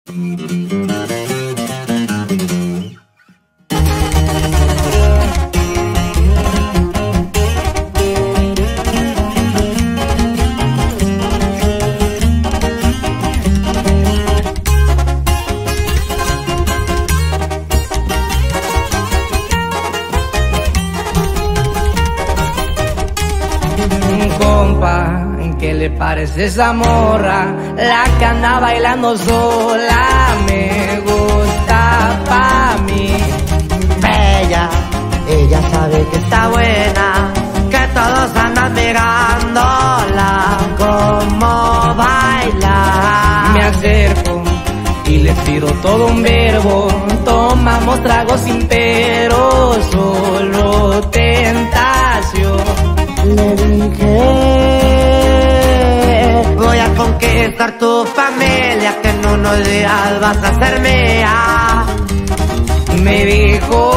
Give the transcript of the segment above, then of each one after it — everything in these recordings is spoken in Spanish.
Compa, ¿qué le parece esa morra? La que anda bailando sola, me gusta pa' mí. Bella, ella sabe que está buena, que todos andan mirándola como baila. Me acerco y le tiro todo un verbo, tomamos tragos sin pero, solo tentación. Le dije, voy a conquistar tu familia, que en unos días vas a ser mía. Me dijo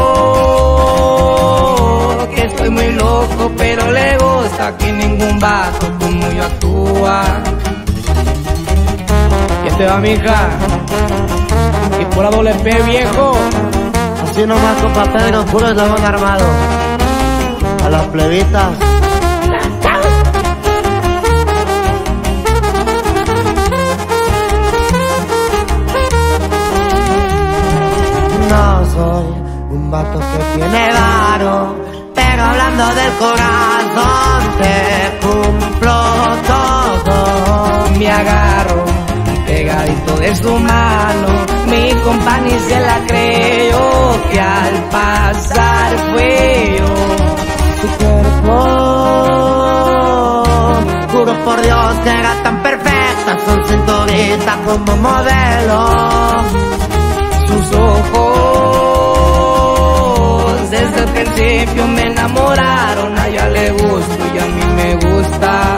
que estoy muy loco, pero le gusta que ningún vato como yo actúa. ¿Quién te va, mija? Y por AWP, viejo. Así nomás, compa Pedro, puro eslabón armado. A las plebitas. No soy un vato que tiene varo, pero hablando del corazón te cumplo todo. Me agarro pegadito de su mano, mi compa ni se la creyó, que al pasar fue yo. Su cuerpo, juro por Dios que era tan perfecta, son cinturita como modelo. Sus ojos desde el principio me enamoraron, a ella le gusto y a mí me gusta.